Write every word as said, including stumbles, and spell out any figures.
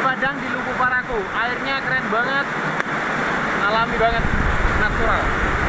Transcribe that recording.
Padang di Lubuk Paraku. Airnya keren banget, alami banget, natural.